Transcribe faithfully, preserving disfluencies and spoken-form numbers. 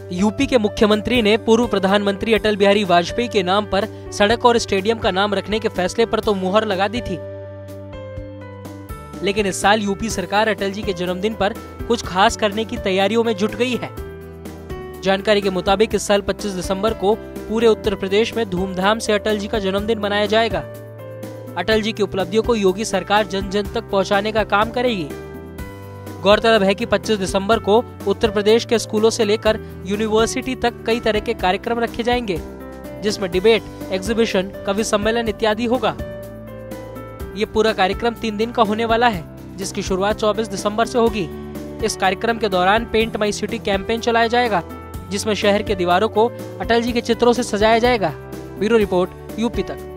UP के मुख्यमंत्री ने पूर्व प्रधानमंत्री अटल बिहारी वाजपेयी के नाम पर सड़क और स्टेडियम का नाम रखने के फैसले पर तो मुहर लगा दी थी, लेकिन इस साल यूपी सरकार अटल जी के जन्मदिन पर कुछ खास करने की तैयारियों में जुट गई है। जानकारी के मुताबिक इस साल पच्चीस दिसंबर को पूरे उत्तर प्रदेश में धूमधाम से अटल जी का जन्मदिन मनाया जाएगा। अटल जी की उपलब्धियों को योगी सरकार जन जन तक पहुंचाने का काम करेगी। गौरतलब है कि पच्चीस दिसंबर को उत्तर प्रदेश के स्कूलों से लेकर यूनिवर्सिटी तक कई तरह के कार्यक्रम रखे जाएंगे, जिसमें डिबेट, एग्जीबिशन, कवि सम्मेलन इत्यादि होगा। ये पूरा कार्यक्रम तीन दिन का होने वाला है, जिसकी शुरुआत चौबीस दिसंबर से होगी। इस कार्यक्रम के दौरान पेंट माई सिटी कैंपेन चलाया जाएगा, जिसमें शहर के दीवारों को अटल जी के चित्रों से सजाया जाएगा। ब्यूरो रिपोर्ट, यूपी तक।